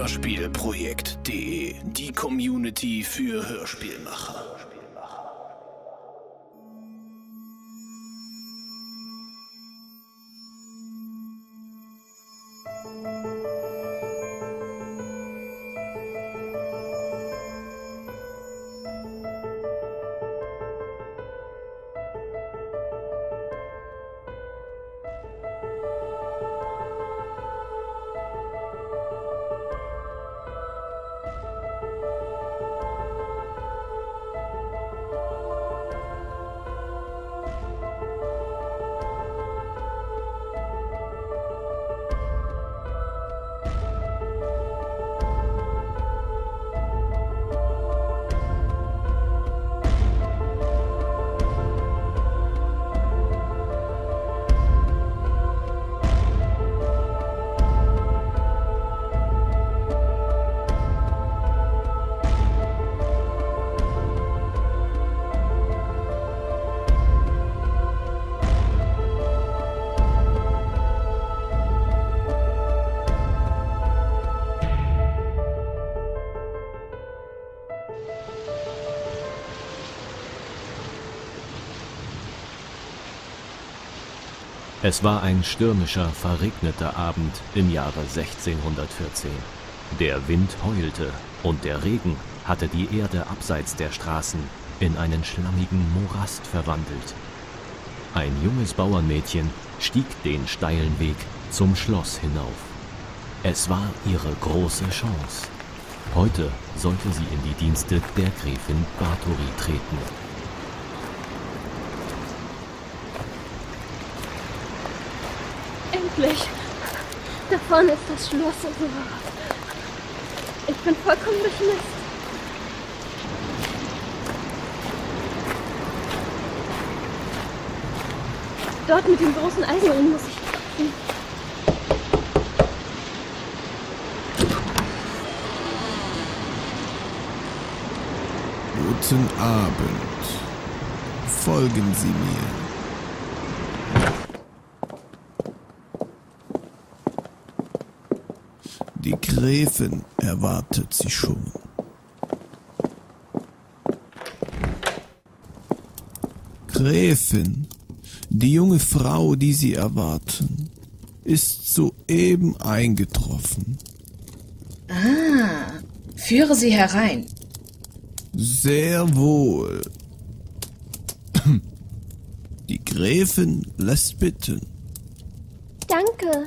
Hörspielprojekt.de, die Community für Hörspielmacher. Es war ein stürmischer, verregneter Abend im Jahre 1614. Der Wind heulte und der Regen hatte die Erde abseits der Straßen in einen schlammigen Morast verwandelt. Ein junges Bauernmädchen stieg den steilen Weg zum Schloss hinauf. Es war ihre große Chance. Heute sollte sie in die Dienste der Gräfin Bathory treten. Endlich! Da vorne ist das Schloss und so. Ich bin vollkommen durchnässt. Dort mit dem großen Eisenring muss ich hin. Guten Abend. Folgen Sie mir. Die Gräfin erwartet Sie schon. Gräfin, die junge Frau, die Sie erwarten, ist soeben eingetroffen. Ah, führe sie herein. Sehr wohl. Die Gräfin lässt bitten. Danke.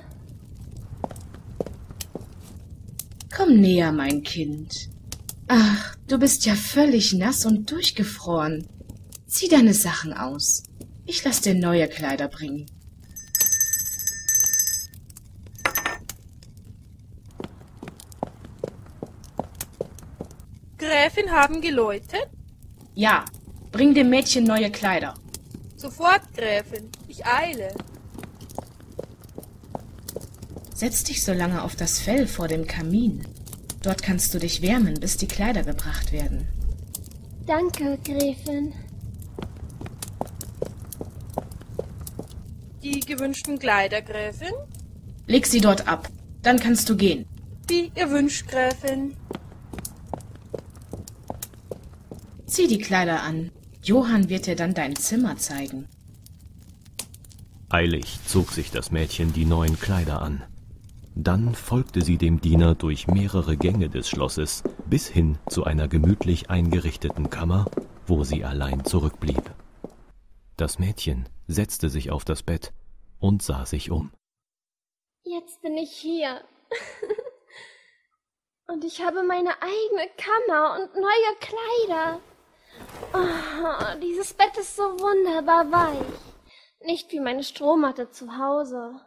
Komm näher, mein Kind. Ach, du bist ja völlig nass und durchgefroren. Zieh deine Sachen aus. Ich lass dir neue Kleider bringen. Gräfin haben geläutet? Ja, bring dem Mädchen neue Kleider. Sofort, Gräfin. Ich eile. Setz dich so lange auf das Fell vor dem Kamin. Dort kannst du dich wärmen, bis die Kleider gebracht werden. Danke, Gräfin. Die gewünschten Kleider, Gräfin? Leg sie dort ab, dann kannst du gehen. Wie ihr wünscht, Gräfin. Zieh die Kleider an. Johann wird dir dann dein Zimmer zeigen. Eilig zog sich das Mädchen die neuen Kleider an. Dann folgte sie dem Diener durch mehrere Gänge des Schlosses bis hin zu einer gemütlich eingerichteten Kammer, wo sie allein zurückblieb. Das Mädchen setzte sich auf das Bett und sah sich um. Jetzt bin ich hier. Und ich habe meine eigene Kammer und neue Kleider. Oh, dieses Bett ist so wunderbar weich. Nicht wie meine Strohmatte zu Hause.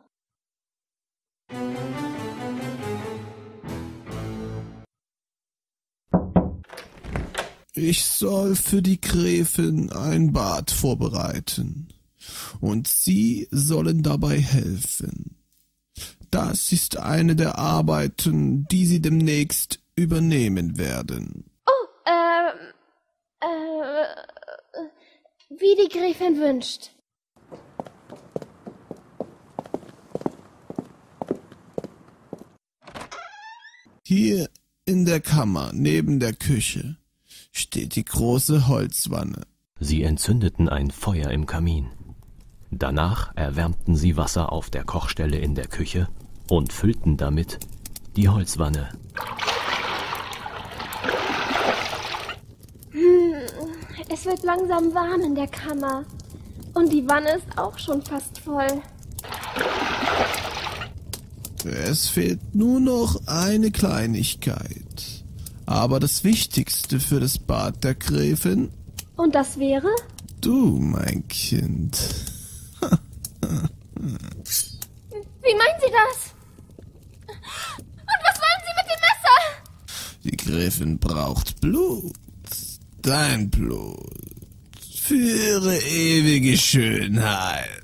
Ich soll für die Gräfin ein Bad vorbereiten, und Sie sollen dabei helfen. Das ist eine der Arbeiten, die Sie demnächst übernehmen werden. Oh, wie die Gräfin wünscht. Hier in der Kammer neben der Küche steht die große Holzwanne. Sie entzündeten ein Feuer im Kamin. Danach erwärmten sie Wasser auf der Kochstelle in der Küche und füllten damit die Holzwanne. Es wird langsam warm in der Kammer. Und die Wanne ist auch schon fast voll. Es fehlt nur noch eine Kleinigkeit. Aber das Wichtigste für das Bad der Gräfin? Und das wäre? Du, mein Kind. Wie meinen Sie das? Und was wollen Sie mit dem Messer? Die Gräfin braucht Blut. Dein Blut. Für ihre ewige Schönheit.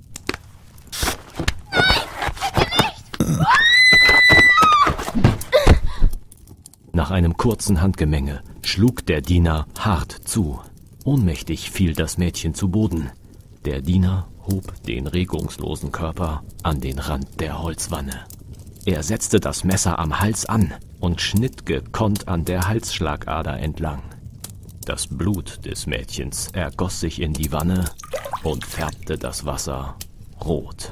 Nach einem kurzen Handgemenge schlug der Diener hart zu. Ohnmächtig fiel das Mädchen zu Boden. Der Diener hob den regungslosen Körper an den Rand der Holzwanne. Er setzte das Messer am Hals an und schnitt gekonnt an der Halsschlagader entlang. Das Blut des Mädchens ergoss sich in die Wanne und färbte das Wasser rot.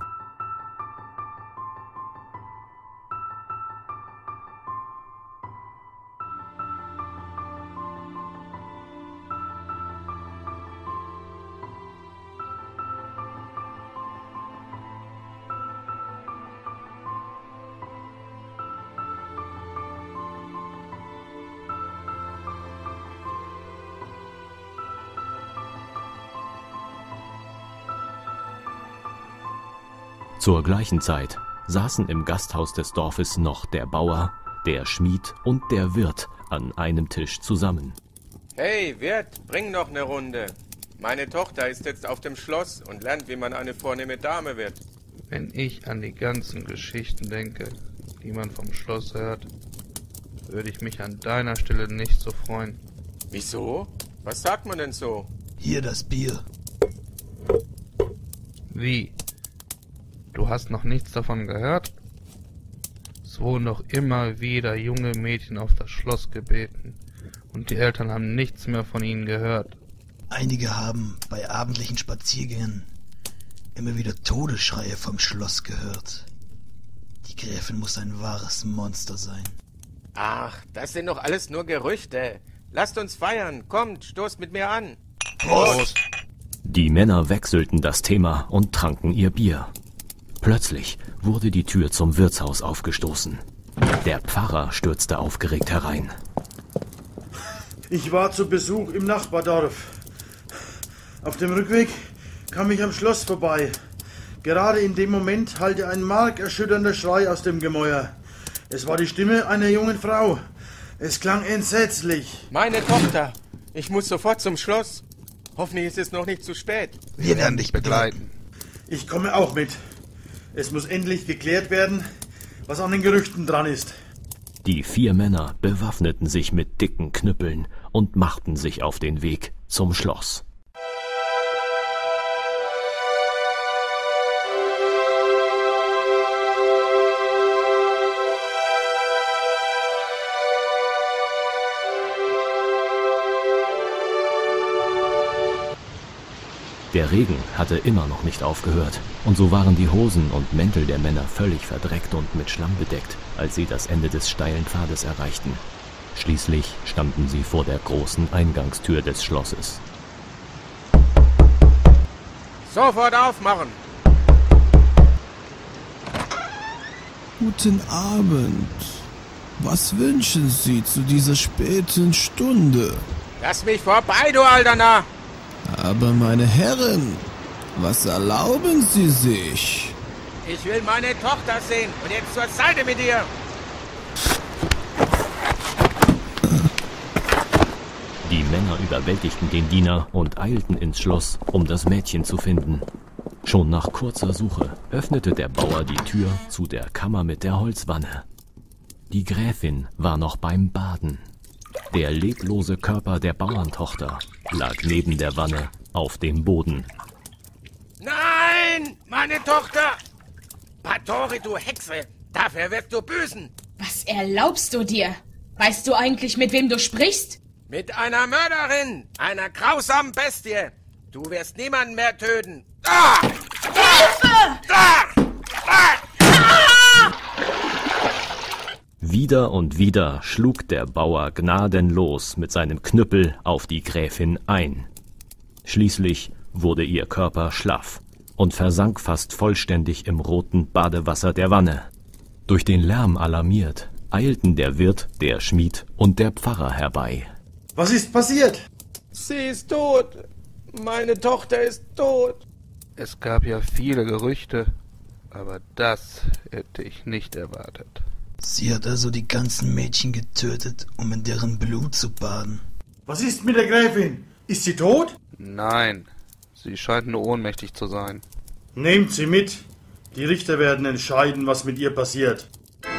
Zur gleichen Zeit saßen im Gasthaus des Dorfes noch der Bauer, der Schmied und der Wirt an einem Tisch zusammen. Hey, Wirt, bring noch eine Runde. Meine Tochter ist jetzt auf dem Schloss und lernt, wie man eine vornehme Dame wird. Wenn ich an die ganzen Geschichten denke, die man vom Schloss hört, würde ich mich an deiner Stelle nicht so freuen. Wieso? Was sagt man denn so? Hier das Bier. Wie? Du hast noch nichts davon gehört? Es wurden doch immer wieder junge Mädchen auf das Schloss gebeten und die Eltern haben nichts mehr von ihnen gehört. Einige haben bei abendlichen Spaziergängen immer wieder Todesschreie vom Schloss gehört. Die Gräfin muss ein wahres Monster sein. Ach, das sind doch alles nur Gerüchte. Lasst uns feiern. Kommt, stoßt mit mir an. Prost! Die Männer wechselten das Thema und tranken ihr Bier. Plötzlich wurde die Tür zum Wirtshaus aufgestoßen. Der Pfarrer stürzte aufgeregt herein. Ich war zu Besuch im Nachbardorf. Auf dem Rückweg kam ich am Schloss vorbei. Gerade in dem Moment hallte ein markerschütternder Schrei aus dem Gemäuer. Es war die Stimme einer jungen Frau. Es klang entsetzlich. Meine Tochter. Ich muss sofort zum Schloss. Hoffentlich ist es noch nicht zu spät. Wir werden dich begleiten. Ich komme auch mit. Es muss endlich geklärt werden, was an den Gerüchten dran ist. Die 4 Männer bewaffneten sich mit dicken Knüppeln und machten sich auf den Weg zum Schloss. Der Regen hatte immer noch nicht aufgehört, und so waren die Hosen und Mäntel der Männer völlig verdreckt und mit Schlamm bedeckt, als sie das Ende des steilen Pfades erreichten. Schließlich standen sie vor der großen Eingangstür des Schlosses. Sofort aufmachen! Guten Abend. Was wünschen Sie zu dieser späten Stunde? Lass mich vorbei, du alter Narr! Aber meine Herren, was erlauben Sie sich? Ich will meine Tochter sehen und jetzt zur Seite mit ihr! Die Männer überwältigten den Diener und eilten ins Schloss, um das Mädchen zu finden. Schon nach kurzer Suche öffnete der Bauer die Tür zu der Kammer mit der Holzwanne. Die Gräfin war noch beim Baden. Der leblose Körper der Bauerntochter lag neben der Wanne auf dem Boden. Nein, meine Tochter! Patori, du Hexe! Dafür wirst du büßen! Was erlaubst du dir? Weißt du eigentlich, mit wem du sprichst? Mit einer Mörderin, einer grausamen Bestie. Du wirst niemanden mehr töten. Ah! Hilfe! Ah! Ah! Wieder und wieder schlug der Bauer gnadenlos mit seinem Knüppel auf die Gräfin ein. Schließlich wurde ihr Körper schlaff und versank fast vollständig im roten Badewasser der Wanne. Durch den Lärm alarmiert, eilten der Wirt, der Schmied und der Pfarrer herbei. Was ist passiert? Sie ist tot. Meine Tochter ist tot. Es gab ja viele Gerüchte, aber das hätte ich nicht erwartet. Sie hat also die ganzen Mädchen getötet, um in deren Blut zu baden. Was ist mit der Gräfin? Ist sie tot? Nein, sie scheint nur ohnmächtig zu sein. Nehmt sie mit. Die Richter werden entscheiden, was mit ihr passiert.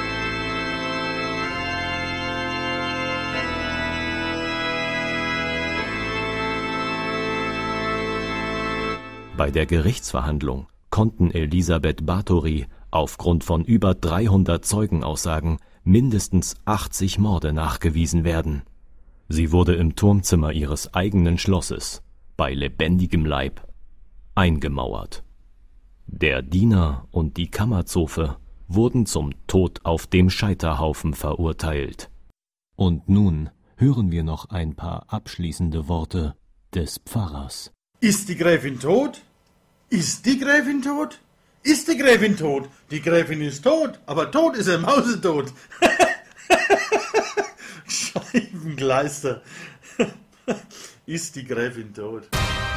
Bei der Gerichtsverhandlung konnten Elisabeth Báthory aufgrund von über 300 Zeugenaussagen mindestens 80 Morde nachgewiesen werden. Sie wurde im Turmzimmer ihres eigenen Schlosses, bei lebendigem Leib, eingemauert. Der Diener und die Kammerzofe wurden zum Tod auf dem Scheiterhaufen verurteilt. Und nun hören wir noch ein paar abschließende Worte des Pfarrers. Ist die Gräfin tot? Ist die Gräfin tot? Ist die Gräfin tot? Die Gräfin ist tot, aber tot ist er mausetot. Scheibengleister. Ist die Gräfin tot?